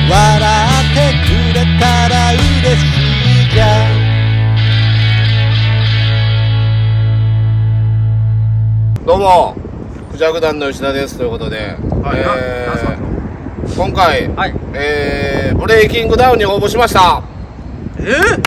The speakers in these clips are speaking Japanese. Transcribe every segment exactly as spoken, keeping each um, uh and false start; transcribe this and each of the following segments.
ってくれたら嬉しいじゃん。 どうもクジャク団の吉田ですということで、はい、えー、今回、はい、えー、ブレイキングダウンに応募しました。 え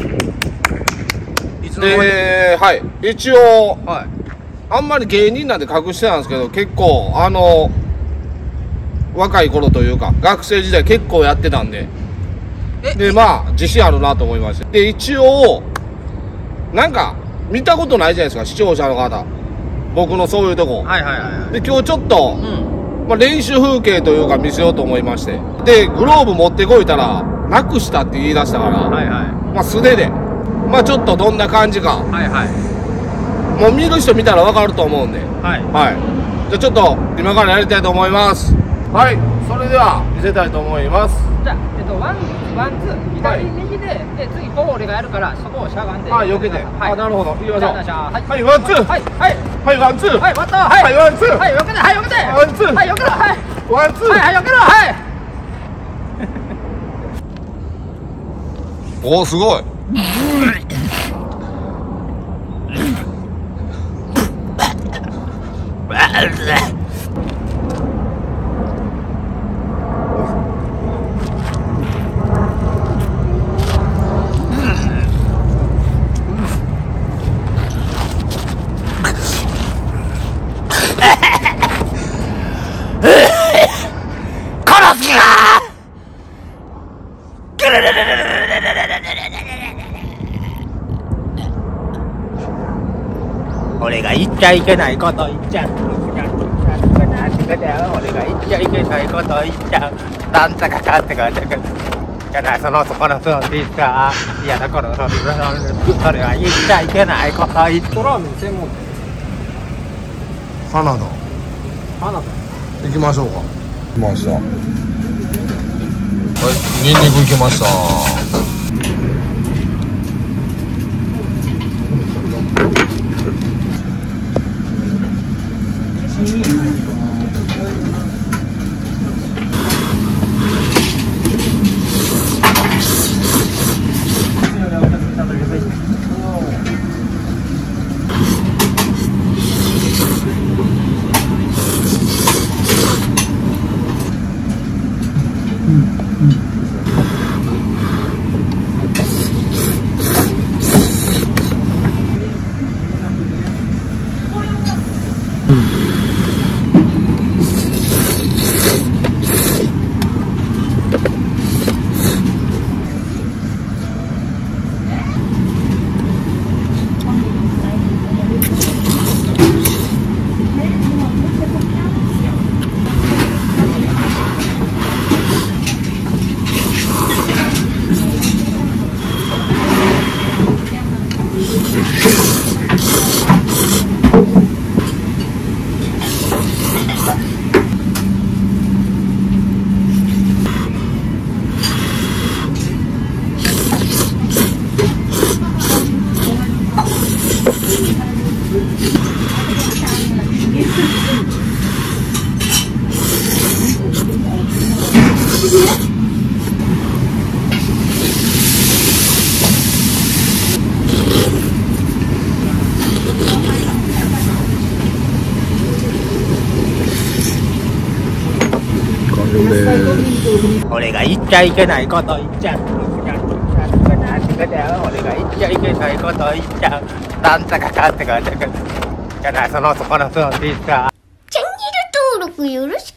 ー、いつので、はい、一応、はい、あんまり芸人なんで隠してたんですけど、結構あの若い頃というか学生時代結構やってたんで、でまあ自信あるなと思いまして、で一応なんか見たことないじゃないですか視聴者の方、僕のそういうとこ。はいはいはい。で今日ちょっと、うん、まあ、練習風景というか見せようと思いまして、でグローブ持ってこいたらなくしたって言い出したから、はいはい、まあ素手でまあちょっとどんな感じか、はいはい、もう見る人見たら分かると思うんで、はいはい、じゃあちょっと今からやりたいと思います。はい、それでは見せたいと思います。 じゃあ、えっと、ワン、ワン、ツー、左、右で、で、次、こう俺がやるから、そこをしゃがんで。 あ、避けて。あ、なるほど。行きましょう。 はい、 はい、ワン、ツー。はい、はい。はい、ワン、ツー。 はい、ワン、ツー。はい、 ワン、ツー。 はい、避けて、はい、避けて。 ワン、ツー。 はい、避けろ、はい。 ワン、ツー。 はい、はい、避けろ、はい。 おー、すごい。 俺が言っちゃいけないこと言っちゃう。俺が言っちゃいけないこと言っちゃう。なんとかかんとかじゃない、そのそこのそうですか。嫌な頃のそれは言っちゃいけないこと言っちゃう。ラーメン専門店。 花田。 花田。 行きましょうか。行きました。はい、ニンニク行きました。 俺が言っちゃいけないこと言っちゃう。俺が言っちゃいけないこと言っちゃう。なんとかかんとかじゃない、そのそこのそうですか。 チャンネル登録よろしく。